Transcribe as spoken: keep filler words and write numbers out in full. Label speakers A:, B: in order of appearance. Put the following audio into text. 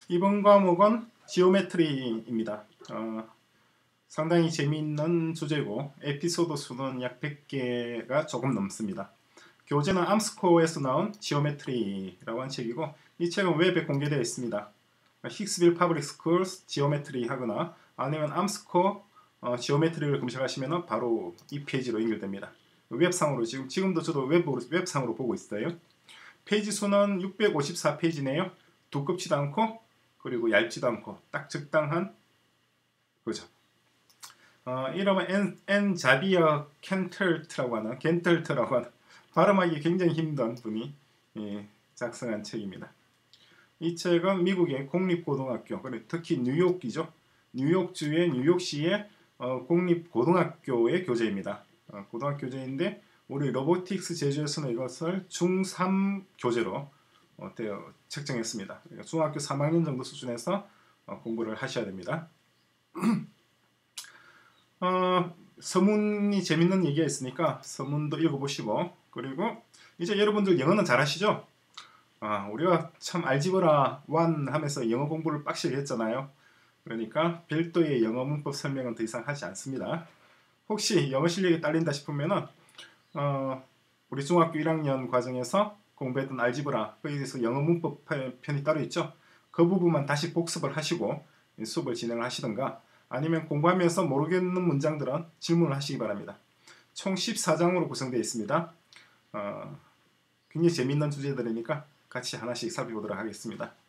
A: 이번 과목은 지오메트리입니다. 어, 상당히 재미있는 주제고 에피소드 수는 약 백 개가 조금 넘습니다. 교재는 암스코어에서 나온 지오메트리라고 한 책이고 이 책은 웹에 공개되어 있습니다. 힉스빌 퍼블릭 스쿨스 지오메트리 하거나 아니면 암스코어 어, 지오메트리를 검색하시면 바로 이 페이지로 연결됩니다. 웹상으로 지금 지금도 저도 웹, 웹상으로 보고 있어요. 페이지 수는 육백오십사 페이지네요. 두껍지도 않고 그리고 얇지도 않고 딱 적당한 거죠. 어, 이름은 엔, 엔 자비어 켄틀트라고 하는 겐틀트라고 하는 발음하기 굉장히 힘든 분이 예, 작성한 책입니다. 이 책은 미국의 공립고등학교, 특히 뉴욕이죠. 뉴욕주의 뉴욕시의 어, 공립고등학교의 교재입니다. 어, 고등학교 교재인데 우리 로보틱스 제주에서는 이것을 중삼 교재로 어, 되어 책정했습니다. 그러니까 중학교 삼 학년 정도 수준에서 어, 공부를 하셔야 됩니다. 어, 서문이 재밌는 얘기가 있으니까 서문도 읽어보시고 그리고 이제 여러분들 영어는 잘하시죠? 아, 우리가 참 알지브라 일 하면서 영어 공부를 빡시게 했잖아요. 그러니까 별도의 영어 문법 설명은 더 이상 하지 않습니다. 혹시 영어 실력이 딸린다 싶으면은 어, 우리 중학교 일 학년 과정에서 공부했던 알지브라 거기에서 영어 문법 편이 따로 있죠. 그 부분만 다시 복습을 하시고 수업을 진행을 하시던가 아니면 공부하면서 모르겠는 문장들은 질문을 하시기 바랍니다. 총 십사 장으로 구성되어 있습니다. 어, 굉장히 재미있는 주제들이니까 같이 하나씩 살펴보도록 하겠습니다.